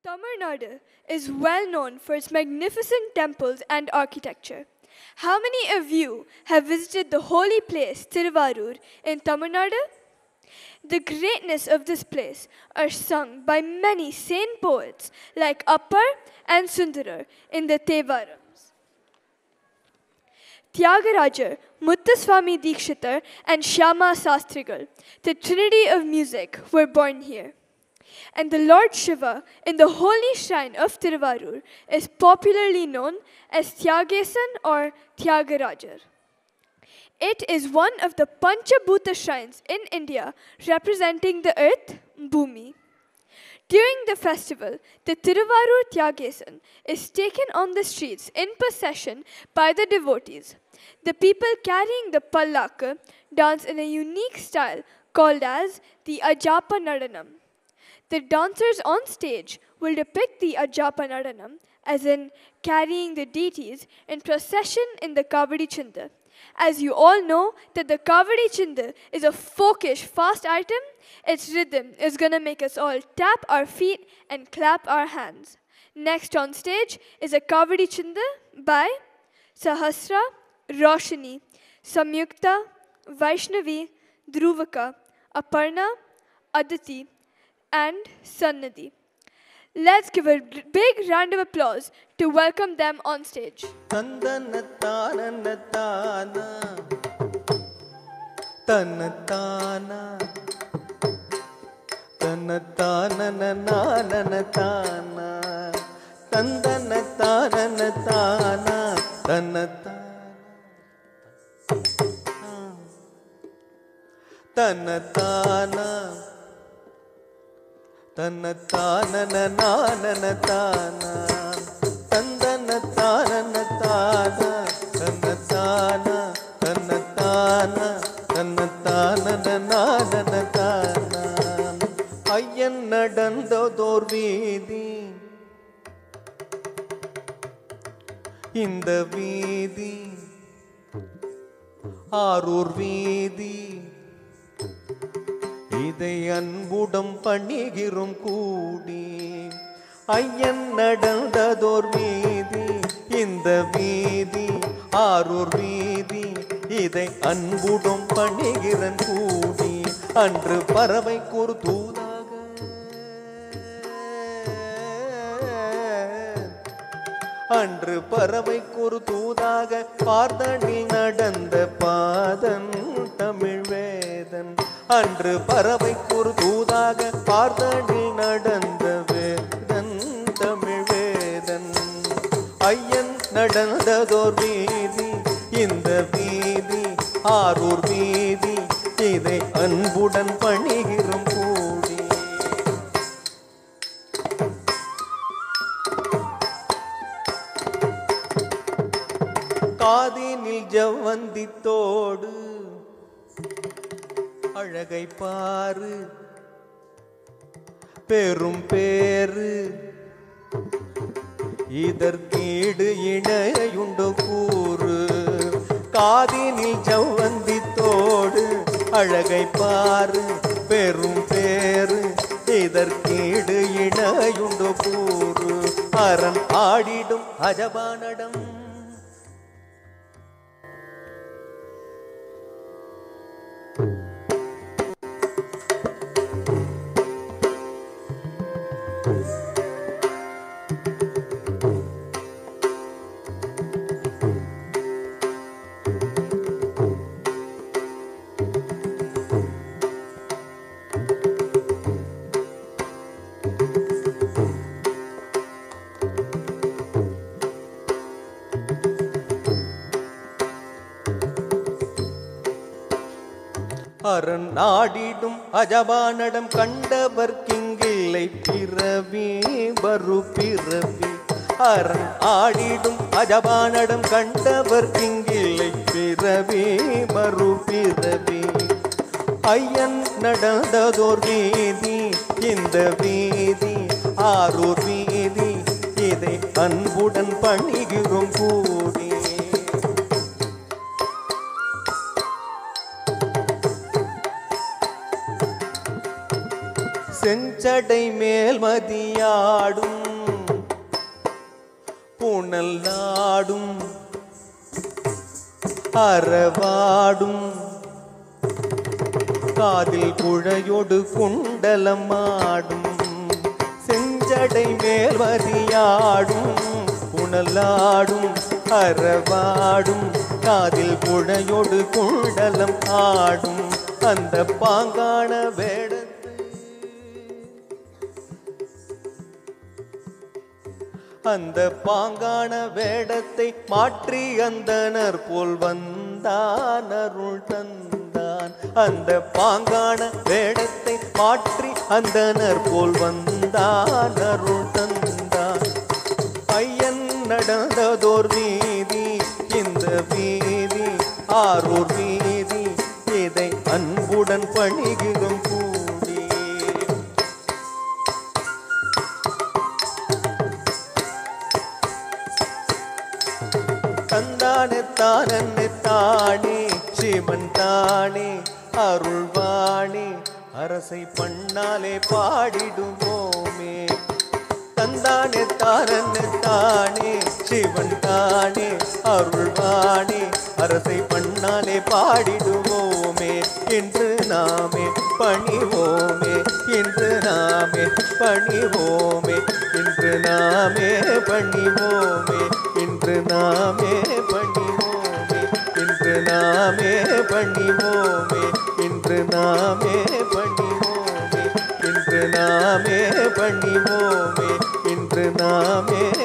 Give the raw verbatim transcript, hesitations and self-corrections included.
Tamil Nadu is well known for its magnificent temples and architecture. How many of you have visited the holy place Tiruvarur in Tamil Nadu? The greatness of this place are sung by many saint poets like Appar and Sundarar in the Thevarams. Tyagarajar, Muthuswami Dikshitar and Shyama Sastrigal, the trinity of music, were born here. And the Lord Shiva in the holy shrine of Tiruvarur is popularly known as Thyagesan or Tyagarajar. It is one of the Panchabhuta shrines in India representing the earth, Bhumi. During the festival, the Tiruvarur Thyagesan is taken on the streets in procession by the devotees. The people carrying the pallaka dance in a unique style called as the Ajapa Nadanam. The dancers on stage will depict the Ajapa Nadanam, as in carrying the deities in procession in the Kavadi Chinda. As you all know that the Kavadi Chinda is a folkish fast item, its rhythm is going to make us all tap our feet and clap our hands. Next on stage is a Kavadi Chinda by Sahasra, Roshini, Samyukta, Vaishnavi, Dhruvaka, Aparna, Aditi, and Sannadi. Let's give a big round of applause to welcome them on stage. Tanana tanana tana Tanatana Tanatana nanana tana Tandana tanana tana Tanatana Tanatana Tanatana nanana tana Tandana tanana tana Tanatana Tanatana Tanatana nanana tana Ayyan nadandodor veedi இந்த வீதி ஆரூர் வீதி இதை அன்புடம் பணிகிறோம் கூடி ஐயன் நடந்ததோர் வீதி இந்த வீதி ஆரூர் வீதி இதை அன்புடம் பணிகிறன் கூடி அன்று பறவை கூறு தூதாக அன்று பறவை கூறு தூதாக பார்த்தனில் நடந்த பாதன் தமிழ் வேதன் அன்று பறவை கூறு தூதாக பார்த்தனில் நடந்த வேதன் தமிழ் வேதன் ஐயன் நடந்ததோர் வீதி இந்த வீதி ஆரூர் வீதி இதை அன்புடன் பணிகிறோம் கூடி காதினில் ஜவ்வந்தித்தோடு அழகை பாரு பெரும் பேரு இதற்கீடு இணையுண்டு கூறு காதினில் ஜவ்வந்தித்தோடு அழகை பாரு பெரும் பேரு இதற்கீடு இணையுண்டு கூறு அரண் ஆடிடும் அஜபானடம் அரண் நாடிடும் அஜபானடம் கண்டவர் கிங்கில்லை பிறவி வரு பிறவி அரண் ஆடிடும் அஜபானடம் கண்டவர் கிங்கில்லை பிறவி வரு பிறவி ஐயன் நடந்ததோர் வீதி இந்த வீதி ஆரூர் வீதி இதை அன்புடன் பணிகிறோம் கூடி செஞ்சடை மேல் மதியாடும் புனல் நாடும் அறவாடும் காதில் குழையொடு குண்டலம் ஆடும் செஞ்சடை மேல் மதியாடும் புனலாடும் அறவாடும் காதில் குழையொடு குண்டலம் ஆடும் அந்த பாங்கான வேடத்தை அந்த பாங்கான வேடத்தை மாற்றி அந்தனர் போல் வந்தான் அருள் தந்தான் அந்த பாங்கான வேடத்தை மாற்றி அந்தனர் போல் வந்தான் அருள் தந்தான் ஐயன் நடந்ததோர் வீதி இந்த வீதி ஆரூர் வீதி இதை அன்புடன் பணிகிறோம் கூடி தந்தானே தானே தானே சிவன் தானே அருள்வாணி அரசை பண்ணாலே பாடிடுவோமே தந்தானே தானே தானே சிவன் தானே அருள்வாணி அரசை பண்ணாலே பாடிடுவோமே என்று நாமே பணிவோமே என்று நாமே பணிவோமே என்று நாமே பணிவோமே என்று நாமே பணிவோமே என்று நாமே பணிவோமே என்று நாமே பணிவோமே என்று நாமே பணிவோமே என்று நாமே